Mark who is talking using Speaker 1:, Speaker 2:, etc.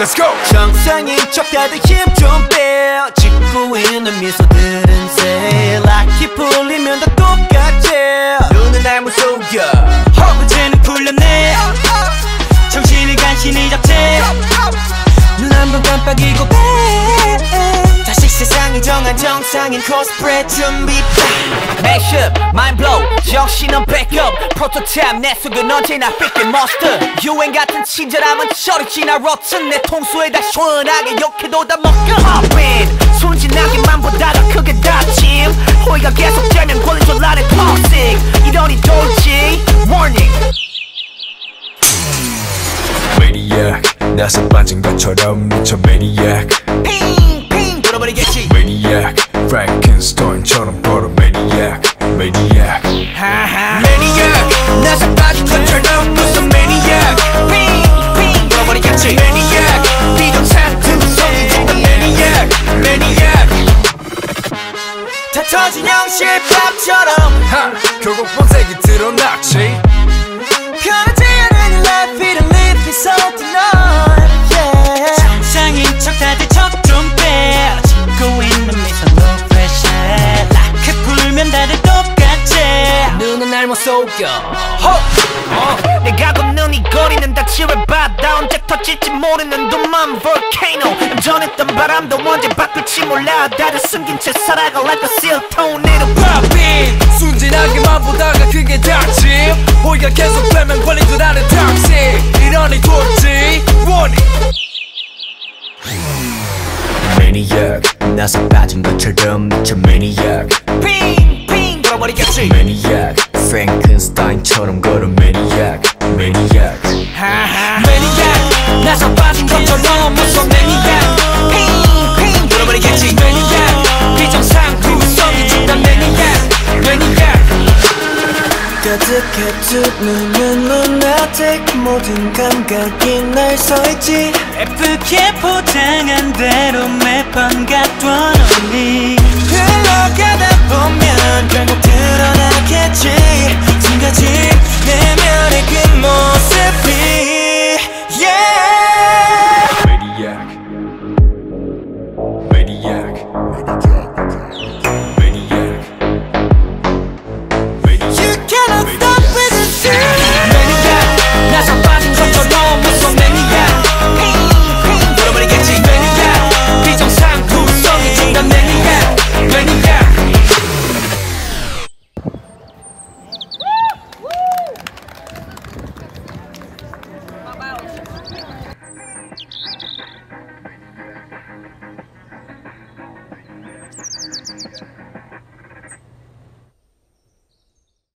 Speaker 1: Let's go.
Speaker 2: 정상인 척 다들 힘 좀 빼. 짓고 있는 미소들은 새 락이 풀리면 다 똑같지. 눈은 날 무속여.
Speaker 3: 문제는 풀렸네. 정신을 간신히 잡채.
Speaker 2: 눈 한 번 깜빡이고 빼. 다시 세상이 정한 정상인 코스프레 준비. Mashup, mind blow, 정신은 backup. 프로토타입 내 속은 언제나 삐끗 monster. 유행 같은 친절함은 저리 지나 rotten. 내 통수에다 시원하게 욕해도 다 먹여. Hop in, 순진하게만 보다가 크게 다짐. 호의가 계속되면 권리졸라는 toxic. 이러니 돌지 warning.
Speaker 1: Maniac, 나서 빠진 것처럼 미쳐 Maniac.
Speaker 2: 핑핑 돌아버리겠지.
Speaker 1: Maniac, Frankenstein처럼 걸어 Maniac. Maniac,
Speaker 2: Maniac, 나서 빠진 것처럼 무슨 Maniac. 핑핑 돌아버리겠지. Maniac, 비정상 두성이 된다 Maniac. Maniac, 다 터진 형실밥처럼
Speaker 1: 결국 본색이 드러났지.
Speaker 2: 편하지 않은 life, 이런 life is something on. Yeah.
Speaker 3: 정상인 척 다들 척 좀 빼. 짓고 있는 미소 no pressure. 락해 풀면 다들 똑같지.
Speaker 2: 눈은 날 못 속여. 내가 걷는 이 거리는 다 지뢰바다. 언제 터질지 모르는 둠만 volcano. 전했던 바람도 언제 바뀔지 몰라. 다들 숨긴 채 살아가 like a seal tornado.
Speaker 1: Pop in, 순진하게만 보다가 그게 닥침. 호의가 계속 되면 걸린 줄 아는 toxic. 이러니 돌지 warning. Maniac, 나서 빠진 것처럼 미쳐 Maniac.
Speaker 2: 핑핑 돌아버리겠지.
Speaker 1: Maniac, Frankenstein처럼 걸어 Maniac. Maniac,
Speaker 2: Maniac, 나서 빠진 것처럼 무슨 Maniac. 핑핑 돌아버리겠지. Maniac, 비정상 두성이 준다 Maniac. Maniac. 가득해 두 눈은 lunatic. 모든 감각이 날 서있지.
Speaker 3: 예쁘게 포장한 대로 매번 갖던 언니.